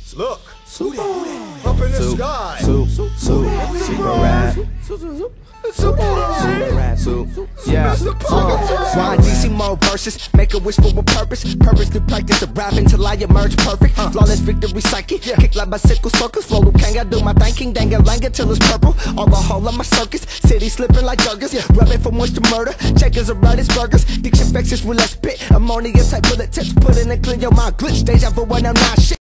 Look, up in the sky. Super rap. Yeah. Why DC mode versus make a wish for a purpose. Purpose to practice the rap until I emerge perfect. Flawless victory psychic. Kick like bicycle circus. Flow to Kanga, do my thinking. Dang it, lang it till it's purple. All the whole of my circus. City slipping like juggers. Rubbing for moisture murder. Checkers and riders burgers. Diction vexes with less spit. Ammonia type bullet tips. Put in and clear your mind. Glitch. Deja vu when I'm not shit.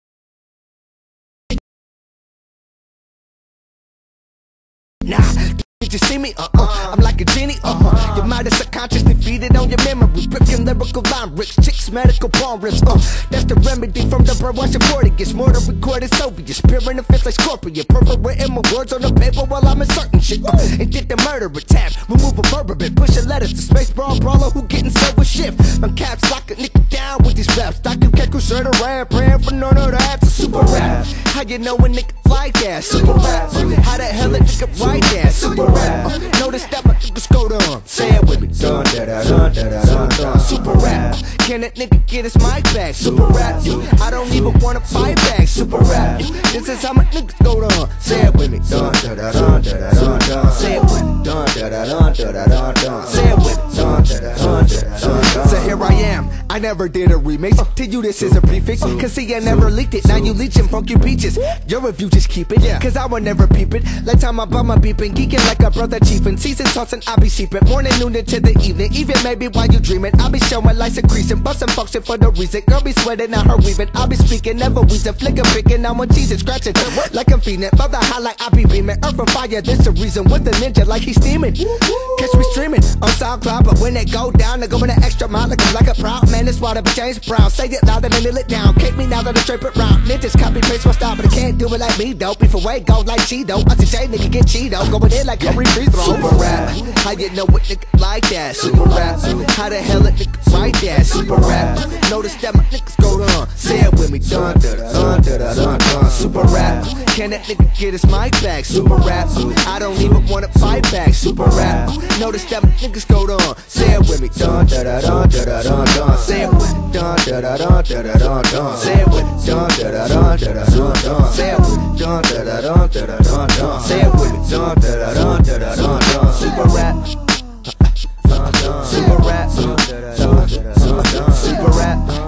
Nah, did you see me? I'm like a genie, Your mind is subconsciously feeded on your memory. Ripping lyrical line rips, chicks, medical ball rips, That's the remedy from the brainwashing 40. Gets more to record in Soviet. Spearing the fist like Scorpion. Perforating my words on the paper while I'm inserting shit. And get the murderer tab. Remove a verb a bit. Pushing letters to space brawler who getting sober shift. My caps lock a nigga down with these raps. I can get crusader around, praying for none of that. It's a super rap. How you know a nigga like that? Super rap. How the hell a nigga write that? Super rap. Notice that my niggas go down. Say it with me. Dun, da, da, dun, da, da, dun, dun. Super rap. Can that nigga get his mic back? Super rap. I don't even wanna fight back. Super rap. This is how my niggas go down. Say it with me. Dun, da, da, dun, da, da, dun, dun. Say it with me. Dun, da, da, dun, da, da, dun, dun. Say it with me. Dun, da, da, dun, da, da, dun, dun. So here I am. I never did a remix. To you this is a prefix. Cause see I never leaked it. Now you leeching funky peaches. Your review just keep it. Cause I will never peep it. Like time I bought my beeping. Geeking like a brother chief. And season tossing I be seeping. Morning, noon into the evening. Even maybe while you dreaming. I be showing lights increasing. Busting function for the reason. Girl be sweating out her weaving. I be speaking. Never wheezing. Flicking, picking. I'm on teasing. Scratching. Like I'm feeding. About the highlight I be beaming. Earth and fire. This the reason. With the ninja like he's steaming. Catch me streaming on SoundCloud. But when it go down, they go in the extra mile. Like a proud man. That's why they be James Brown. Say it louder than it down. Kick me now that I drape it round. Ninjas copy paste my style. But they can't do it like me though. Before way go like Cheeto. I say nigga get Cheeto. Going in like Curry free throw. Super rap. How you know what nigga like that? Super rap. How the hell a nigga write that? Super rap. Notice that my niggas go down. Say it with me. Dun, da, dun, da, da, dun, dun. Super rap. Can that nigga get his mic back? Super rap. I don't even wanna fight back. Super rap. Notice that my niggas go down. Say it with me. Dun, da, da, dun, da, da, dun, dun. Say it with me. Dun, da, da, dun, da, da, dun, dun. Say it with me. Dun, da, da, dun, da, da, dun, dun. Say it with me. Dun, da, da, dun, da, da, dun, dun. Say it with me. Dun, da, da, dun, da, da, dun, dun. Super rap. Super rap. Super rap.